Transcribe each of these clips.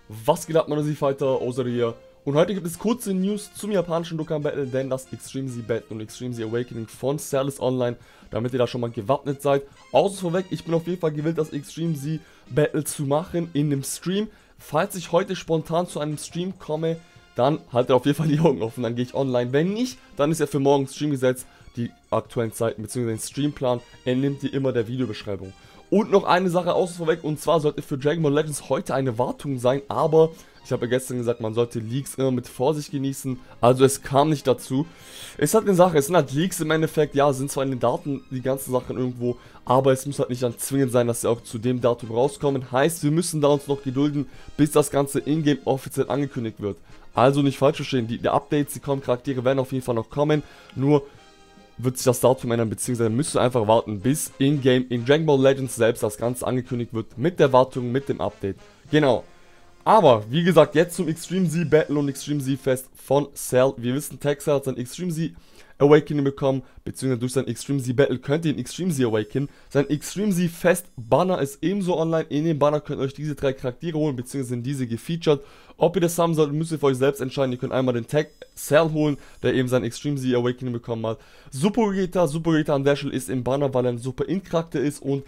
Was geht ab, meine Fighter, Ozer hier. Und heute gibt es kurze News zum japanischen Dokkan Battle, denn das Extreme Z Battle und Extreme Z Awakening von Cell ist online, damit ihr da schon mal gewappnet seid. Außer vorweg, ich bin auf jeden Fall gewillt, das Extreme Z Battle zu machen in dem Stream. Falls ich heute spontan zu einem Stream komme, dann haltet auf jeden Fall die Augen offen, dann gehe ich online. Wenn nicht, dann ist ja für morgen Stream gesetzt. Die aktuellen Zeiten bzw. den Streamplan entnimmt ihr immer der Videobeschreibung. Und noch eine Sache außen vorweg, und zwar sollte für Dragon Ball Legends heute eine Wartung sein, aber ich habe ja gestern gesagt, man sollte Leaks immer mit Vorsicht genießen, also es kam nicht dazu. Es ist halt eine Sache, es sind halt Leaks im Endeffekt, ja, sind zwar in den Daten die ganzen Sachen irgendwo, aber es muss halt nicht dann zwingend sein, dass sie auch zu dem Datum rauskommen. Heißt, wir müssen da uns noch gedulden, bis das Ganze in-game offiziell angekündigt wird. Also nicht falsch verstehen, die Updates, die kommen, Charaktere werden auf jeden Fall noch kommen, nur wird sich das Datum ändern, beziehungsweise müsst ihr einfach warten, bis in-game in Dragon Ball Legends selbst das Ganze angekündigt wird, mit der Wartung, mit dem Update. Genau. Aber, wie gesagt, jetzt zum Extreme Z Battle und Extreme Z Fest von Cell. Wir wissen, Texas hat sein Extreme Z Awakening bekommen, beziehungsweise durch sein Extreme Z Battle könnt ihr ihn Extreme Z Awaken. Sein Extreme Z Fest Banner ist ebenso online. In dem Banner könnt ihr euch diese drei Charaktere holen, beziehungsweise sind diese gefeatured. Ob ihr das haben sollt, müsst ihr für euch selbst entscheiden. Ihr könnt einmal den Tag Cell holen, der eben sein Extreme Z Awakening bekommen hat. Super Vegeta an der Stelle ist im Banner, weil er ein Super Int-Charakter ist und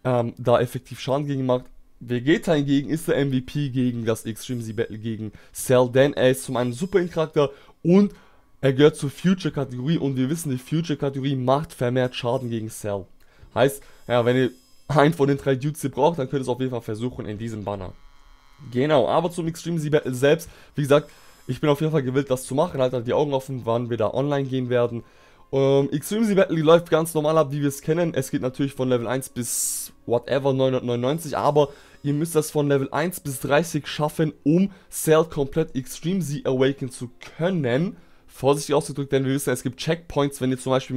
da effektiv Schaden gegen macht. Vegeta hingegen ist der MVP gegen das Extreme Z Battle gegen Cell, denn er ist zum einen Super Int-Charakter und er gehört zur Future-Kategorie und wir wissen, die Future-Kategorie macht vermehrt Schaden gegen Cell. Heißt, ja, wenn ihr einen von den drei Dudes hier braucht, dann könnt ihr es auf jeden Fall versuchen in diesem Banner. Genau, aber zum Extreme Z Battle selbst, wie gesagt, ich bin auf jeden Fall gewillt, das zu machen. Haltet die Augen offen, wann wir da online gehen werden. Extreme Z Battle läuft ganz normal ab, wie wir es kennen. Es geht natürlich von Level 1 bis whatever 999, aber ihr müsst das von Level 1 bis 30 schaffen, um Cell komplett Extreme Z Awaken zu können. Vorsichtig ausgedrückt, denn wir wissen, es gibt Checkpoints, wenn ihr zum Beispiel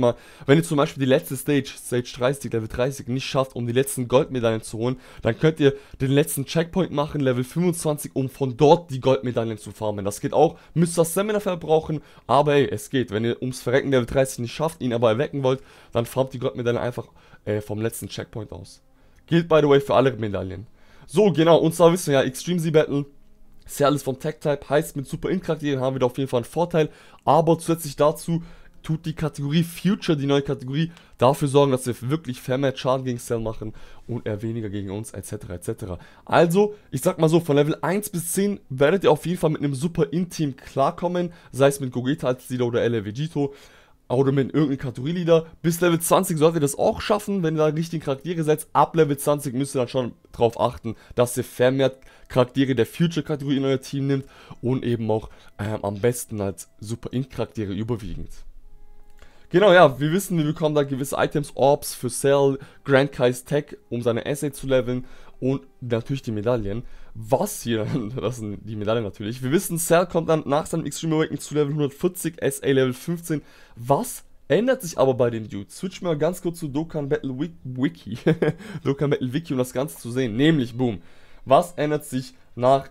die letzte Stage 30, Level 30 nicht schafft, um die letzten Goldmedaillen zu holen, dann könnt ihr den letzten Checkpoint machen, Level 25, um von dort die Goldmedaillen zu farmen. Das geht auch, müsst das Stamina verbrauchen, aber ey, es geht. Wenn ihr ums Verrecken Level 30 nicht schafft, ihn aber erwecken wollt, dann farmt die Goldmedaillen einfach vom letzten Checkpoint aus. Gilt, by the way, für alle Medaillen. So, genau, und zwar wissen wir ja, Extreme Z Battle, ist ja alles vom Tag-Type, heißt mit Super Int-Charakteren haben wir da auf jeden Fall einen Vorteil, aber zusätzlich dazu tut die Kategorie Future, die neue Kategorie, dafür sorgen, dass wir wirklich vermehrt Schaden gegen Cell machen und er weniger gegen uns, etc. etc. Also, ich sag mal so, von Level 1 bis 10 werdet ihr auf jeden Fall mit einem Super Int-Team klarkommen, sei es mit Gogeta als Leader oder LR Vegito, oder mit irgendeinem Kategorie-Leader. Bis Level 20 solltet ihr das auch schaffen, wenn ihr da richtige Charaktere setzt. Ab Level 20 müsst ihr dann schon darauf achten, dass ihr vermehrt Charaktere der Future-Kategorie in euer Team nimmt und eben auch am besten als Super-Int-Charaktere überwiegend. Genau, ja, wir wissen, wir bekommen da gewisse Items, Orbs für Cell, Grand Kai's Tech, um seine Essay zu leveln und natürlich die Medaillen. Was hier, das sind die Medaillen natürlich. Wir wissen, Cell kommt dann nach seinem Extreme Awakening zu Level 140, SA Level 15. Was ändert sich aber bei den Dudes? Switch mal ganz kurz zu Dokkan Battle Wiki. Dokkan Battle Wiki, um das Ganze zu sehen. Nämlich, boom, was ändert sich nach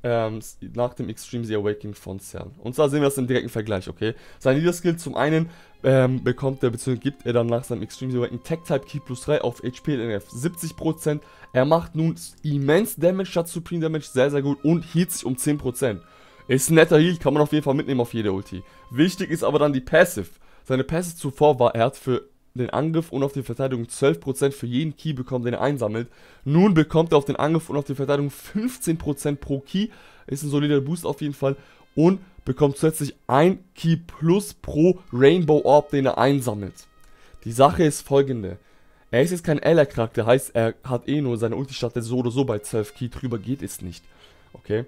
dem Extreme Z Awakening von Cell? Und zwar sehen wir das im direkten Vergleich, okay? Sein Leader-Skill zum einen bekommt er, bzw. gibt er dann nach seinem Extreme Z Awakening Tech-Type Ki plus 3 auf HP NF 70%. Er macht nun immens Damage statt Supreme Damage, sehr, sehr gut und hielt sich um 10%. Ist ein netter Heal, kann man auf jeden Fall mitnehmen auf jede Ulti. Wichtig ist aber dann die Passive. Seine Passive zuvor war, er hat für den Angriff und auf die Verteidigung 12% für jeden Key bekommen, den er einsammelt. Nun bekommt er auf den Angriff und auf die Verteidigung 15% pro Key. Ist ein solider Boost auf jeden Fall. Und bekommt zusätzlich ein Key plus pro Rainbow Orb, den er einsammelt. Die Sache ist folgende. Er ist jetzt kein LR-Charakter, heißt er hat eh nur seine Ulti startet so oder so bei 12 Key, drüber geht es nicht. Okay.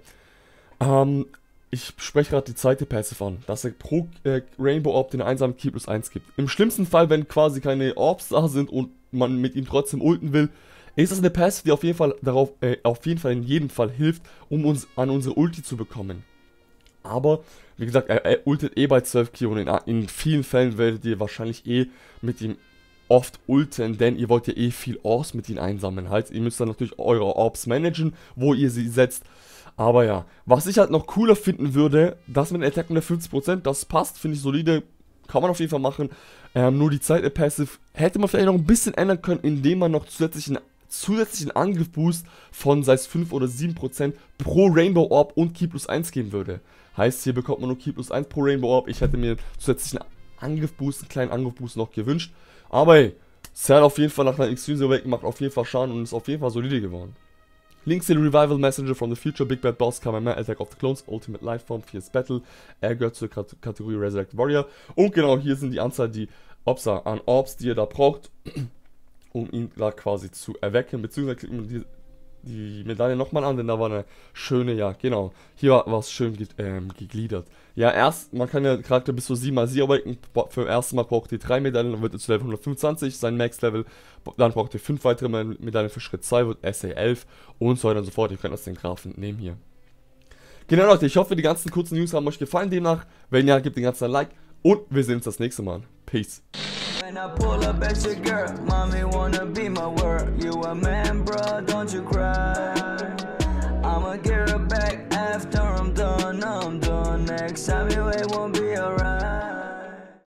Ich spreche gerade die zweite Passive an, dass er pro Rainbow Orb den einsamen Key plus 1 gibt. Im schlimmsten Fall, wenn quasi keine Orbs da sind und man mit ihm trotzdem ulten will, ist das eine Passive, die auf jeden Fall in jedem Fall hilft, um uns an unsere Ulti zu bekommen. Aber, wie gesagt, er ultet eh bei 12 Key und in vielen Fällen werdet ihr wahrscheinlich eh mit ihm oft ulten, denn ihr wollt ja eh viel Orbs mit ihm einsammeln. Halt, ihr müsst dann natürlich eure Orbs managen, wo ihr sie setzt. Aber ja, was ich halt noch cooler finden würde, das mit Attack unter 50%, das passt, finde ich solide, kann man auf jeden Fall machen. Nur die zweite Passive hätte man vielleicht noch ein bisschen ändern können, indem man noch zusätzlichen zusätzlichen Angriff-Boost von sei es 5 oder 7% pro Rainbow Orb und Ki plus 1 geben würde. Heißt, hier bekommt man nur Ki plus 1 pro Rainbow Orb. Ich hätte mir zusätzlichen Angriff-Boost, einen kleinen Angriff-Boost noch gewünscht. Aber hey, Cell auf jeden Fall nach einer Extreme Zero Awakening macht auf jeden Fall Schaden und ist auf jeden Fall solide geworden. Links the Revival Messenger from the Future, Big Bad Boss, Kamehameha, Attack of the Clones, Ultimate Lifeform, Fierce Battle. Er gehört zur Kategorie Resurrected Warrior. Und genau, hier sind die Anzahl an Orbs, die ihr da braucht, um ihn da quasi zu erwecken. Beziehungsweise klickt man die Medaille nochmal an, denn da war eine schöne, ja genau, hier war es schön gegliedert. Ja, man kann ja Charakter bis zu 7x sie awaken, für das erste Mal braucht ihr 3 Medaillen, dann wird es zu Level 125, sein Max-Level, dann braucht ihr 5 weitere Medaillen für Schritt 2, wird SA 11 und so weiter und so fort, ihr könnt das den Graphen nehmen hier. Genau Leute, ich hoffe die ganzen kurzen News haben euch gefallen demnach, wenn ja, gebt den ganzen ein Like und wir sehen uns das nächste Mal. Peace. When I pull up at your girl, mommy wanna be my world. You a man, bro, don't you cry. I'ma get her back after I'm done. Next time you ain't won't be alright.